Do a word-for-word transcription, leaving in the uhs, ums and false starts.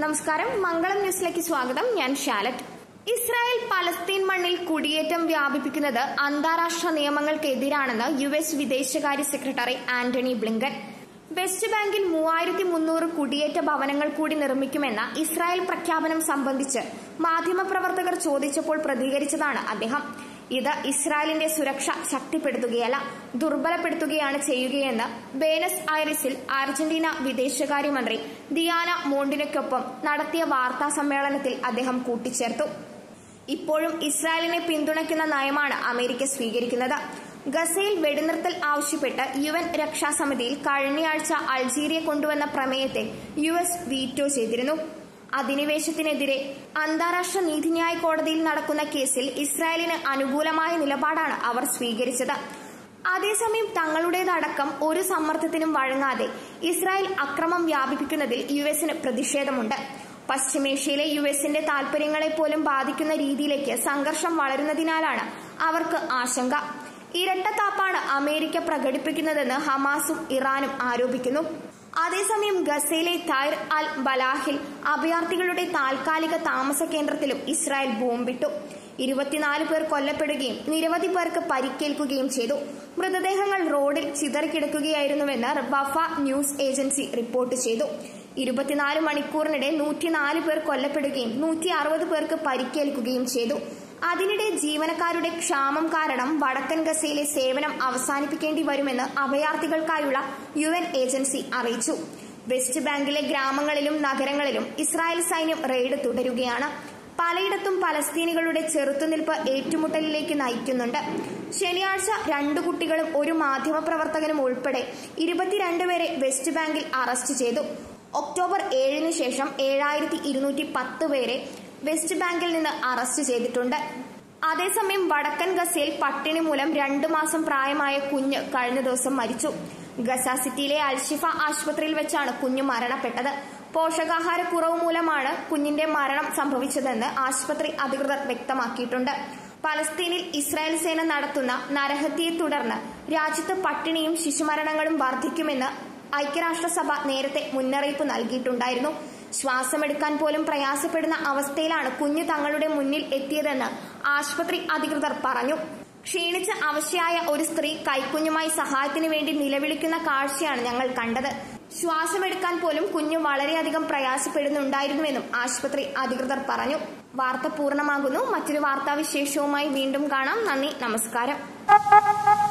നമസ്കാരം, മംഗളം ന്യൂസിലേക്ക് സ്വാഗതം. ഞാൻ ഷാലറ്റ്. ഇസ്രായേൽ പലസ്തീൻ മണ്ണിൽ കുടിയേറ്റം വ്യാപിപ്പിക്കുന്നത് അന്താരാഷ്ട്ര നിയമങ്ങൾക്കെതിരാണെന്ന് യു എസ് വിദേശകാര്യ സെക്രട്ടറി ആന്റണി ബ്ലിങ്കൻ. വെസ്റ്റ് ബാങ്കിൽ മൂവായിരത്തി മുന്നൂറ് കുടിയേറ്റ ഭവനങ്ങൾ കൂടി നിർമ്മിക്കുമെന്ന ഇസ്രായേൽ പ്രഖ്യാപനം സംബന്ധിച്ച് മാധ്യമപ്രവർത്തകർ ചോദിച്ചപ്പോൾ പ്രതികരിച്ചതാണ് അദ്ദേഹം. ഇത് ഇസ്രായേലിന്റെ സുരക്ഷ ശക്തിപ്പെടുത്തുകയല്ല, ദുർബലപ്പെടുത്തുകയാണ് ചെയ്യുകയെന്ന് ബേനസ് ഐറിസിൽ അർജന്റീന വിദേശകാര്യമന്ത്രി ദിയാന മോണ്ടിനയ്ക്കൊപ്പം നടത്തിയ വാർത്താ സമ്മേളനത്തിൽ അദ്ദേഹം കൂട്ടിച്ചേർത്തു. ഇപ്പോഴും ഇസ്രായേലിനെ പിന്തുണയ്ക്കുന്ന നയമാണ് അമേരിക്ക സ്വീകരിക്കുന്നത്. ഗസയിൽ വെടിനിർത്തൽ ആവശ്യപ്പെട്ട് യു എൻ രക്ഷാസമിതിയിൽ കഴിഞ്ഞയാഴ്ച അൾജീരിയ കൊണ്ടുവന്ന പ്രമേയത്തെ യു എസ് വീറ്റോ ചെയ്തിരുന്നു. അധിനിവേശത്തിനെതിരെ അന്താരാഷ്ട്ര നീതിന്യായ കോടതിയിൽ നടക്കുന്ന കേസിൽ ഇസ്രായേലിന് അനുകൂലമായ നിലപാടാണ് അവർ സ്വീകരിച്ചത്. അതേസമയം തങ്ങളുടേതടക്കം ഒരു സമ്മർദ്ദത്തിനും വഴങ്ങാതെ ഇസ്രായേൽ അക്രമം വ്യാപിപ്പിക്കുന്നതിൽ യു എസിന് പ്രതിഷേധമുണ്ട്. പശ്ചിമേഷ്യയിലെ യു എസിന്റെ താൽപര്യങ്ങളെ പോലും ബാധിക്കുന്ന രീതിയിലേക്ക് സംഘർഷം വളരുന്നതിനാലാണ് അവർക്ക് ആശങ്ക. ഇരട്ടത്താപ്പാണ് അമേരിക്ക പ്രകടിപ്പിക്കുന്നതെന്ന് ഹമാസും ഇറാനും ആരോപിക്കുന്നു. അതേസമയം ഗസയിലെ തൈർ അൽ ബലാഹിൽ അഭയാർത്ഥികളുടെ താൽക്കാലിക താമസ കേന്ദ്രത്തിലും ഇസ്രായേൽ ബോംബിട്ടു. ഇരുപത്തിനാല് പേർ കൊല്ലപ്പെടുകയും നിരവധി പേർക്ക് പരിക്കേൽക്കുകയും ചെയ്തു. മൃതദേഹങ്ങൾ റോഡിൽ ചിതറിക്കിടക്കുകയായിരുന്നുവെന്ന് വഫ ന്യൂസ് ഏജൻസി റിപ്പോർട്ട് ചെയ്തു. ഇരുപത്തിനാല് മണിക്കൂറിനിടെ നൂറ്റിനാല് പേർ കൊല്ലപ്പെടുകയും നൂറ്റി അറുപത് പേർക്ക് പരിക്കേൽക്കുകയും ചെയ്തു. അതിനിടെ ജീവനക്കാരുടെ ക്ഷാമം കാരണം വടക്കൻ ഗസയിലെ സേവനം അവസാനിപ്പിക്കേണ്ടി വരുമെന്ന് അഭയാർത്ഥികൾക്കായുള്ള യു എൻ ഏജൻസി അറിയിച്ചു. വെസ്റ്റ് ബാങ്കിലെ ഗ്രാമങ്ങളിലും നഗരങ്ങളിലും ഇസ്രായേൽ സൈന്യം റെയ്ഡ് തുടരുകയാണ്. പലയിടത്തും പലസ്തീനികളുടെ ചെറുത്തുനിൽപ്പ് ഏറ്റുമുട്ടലിലേക്ക് നയിക്കുന്നുണ്ട്. ശനിയാഴ്ച രണ്ടു കുട്ടികളും ഒരു മാധ്യമപ്രവർത്തകനും ഉൾപ്പെടെ ഇരുപത്തിരണ്ട് പേരെ വെസ്റ്റ് ബാങ്കിൽ അറസ്റ്റ് ചെയ്തു. ഒക്ടോബർ ഏഴിന് ശേഷം ഏഴായിരത്തി ഇരുന്നൂറ്റി പത്ത് പേരെ വെസ്റ്റ് ബാങ്കിൽ നിന്ന് അറസ്റ്റ് ചെയ്തിട്ടുണ്ട്. അതേസമയം വടക്കൻ ഗസയിൽ പട്ടിണി മൂലം രണ്ടു മാസം പ്രായമായ കുഞ്ഞ് കഴിഞ്ഞ ദിവസം മരിച്ചു. ഗസ സിറ്റിയിലെ അൽഷിഫ ആശുപത്രിയിൽ വെച്ചാണ് കുഞ്ഞ് മരണപ്പെട്ടത്. പോഷകാഹാരക്കുറവ് മൂലമാണ് കുഞ്ഞിന്റെ മരണം സംഭവിച്ചതെന്ന് ആശുപത്രി അധികൃതർ വ്യക്തമാക്കിയിട്ടുണ്ട്. പലസ്തീനിൽ ഇസ്രായേൽ സേന നടത്തുന്ന നരഹത്യയെ തുടർന്ന് രാജ്യത്ത് പട്ടിണിയും ശിശുമരണങ്ങളും വർദ്ധിക്കുമെന്ന് ഐക്യരാഷ്ട്രസഭ നേരത്തെ മുന്നറിയിപ്പ് നൽകിയിട്ടുണ്ടായിരുന്നു. ശ്വാസമെടുക്കാൻ പോലും പ്രയാസപ്പെടുന്ന അവസ്ഥയിലാണ് കുഞ്ഞ് തങ്ങളുടെ മുന്നിൽ എത്തിയതെന്ന് ആശുപത്രി അധികൃതർ പറഞ്ഞു. ക്ഷീണിച്ച അവശയായ ഒരു സ്ത്രീ കൈക്കുഞ്ഞുമായി സഹായത്തിന് വേണ്ടി നിലവിളിക്കുന്ന കാഴ്ചയാണ് ഞങ്ങൾ കണ്ടത്. ശ്വാസമെടുക്കാൻ പോലും കുഞ്ഞ് വളരെയധികം പ്രയാസപ്പെടുന്നുണ്ടായിരുന്നുവെന്നും ആശുപത്രി അധികൃതർ പറഞ്ഞു. വാർത്ത പൂർണ്ണമാകുന്നു. മറ്റൊരു വാർത്താവിശേഷവുമായി വീണ്ടും കാണാം. നന്ദി, നമസ്കാരം.